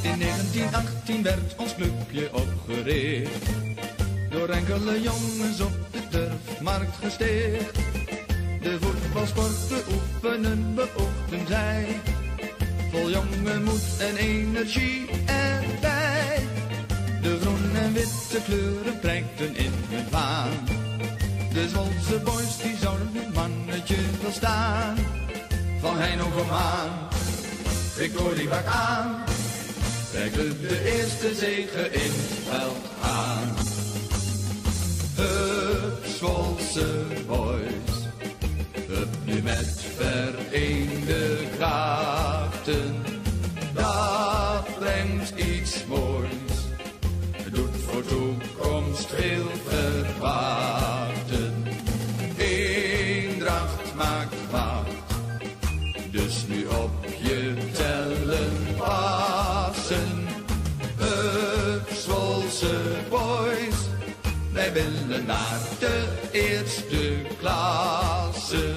In 1918 werd ons clubje opgericht, door enkele jongens op de turfmarkt gesticht. De voetbalsport beoefenen beoogden zij, vol jonge moed en energie erbij. De groen en witte kleuren prijkten in hun vaan. De Zwolse boys die zouden hun mannetje wel staan. Van Heino kom aan, Victorie brak aan, reikte de eerste zege in het veld aan. Hup, Zwolse boys, hup nu met vereende krachten. Dat brengt iets moois, het doet voor toekomst veel verwachten. Eendracht maakt macht, dus nu op je tellen passen. Hup, Zwolse boys, wij willen naar de eerste klasse.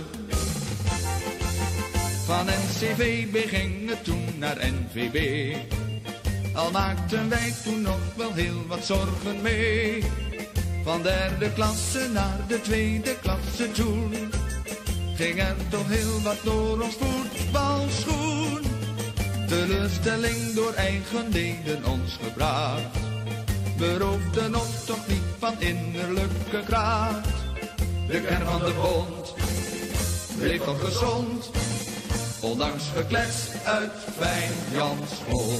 Van NCVB ging het toen naar NVB, al maakten wij toen nog wel heel wat zorgen mee. Van derde klasse naar de tweede klasse toen, ging er toch heel wat door ons voetbalschoen. Teleurstelling door eigen leden ons gebracht, beroofden ons toch niet van innerlijke kracht. De kern van de bond bleef toch gezond, ondanks geklets uit Jans mond.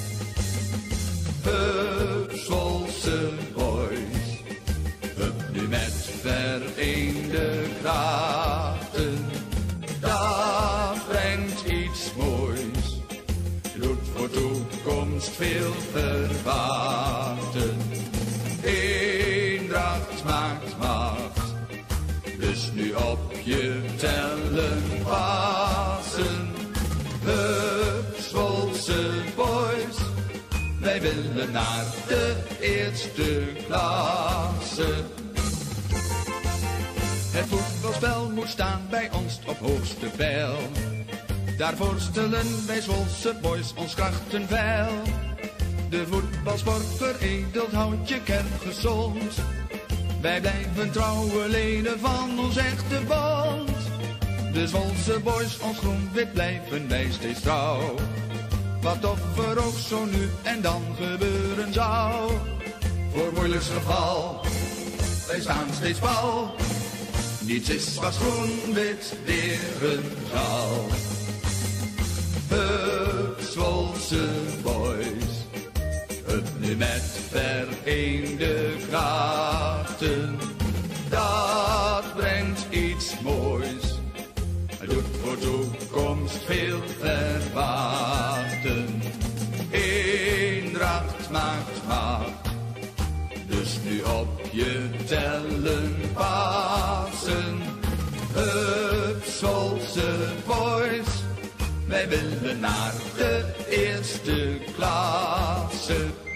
Hup, Zwolse boys, hup nu met vereende krachten. Dat brengt iets moois, doet voor toekomst veel verwachten. Eendracht maakt macht, dus nu op je tellen passen. Hup, Zwolse boys, wij willen naar de eerste klasse. Het voetbalspel moet staan bij ons op hoogste pijl, daarvoor stellen wij Zwolse boys ons krachten veil. De voetbalsport veredeld houdt je kern gezond, wij blijven trouwe leden van ons echte bond. De Zwolse boys, ons groen-wit, blijven wij steeds trouw, wat of er ook zo nu en dan gebeuren zou. Voor moeilijks geval, wij staan steeds pal, niets is wat groen-wit leren zal. Hup, Zwolse boys, hup nu met vereende krachten. Dat brengt iets moois, het doet voor toekomst veel verwachten. Eendracht maakt macht, dus nu op je tellen passen. Hup, Zwolse boys, wij willen naar de eerste klasse.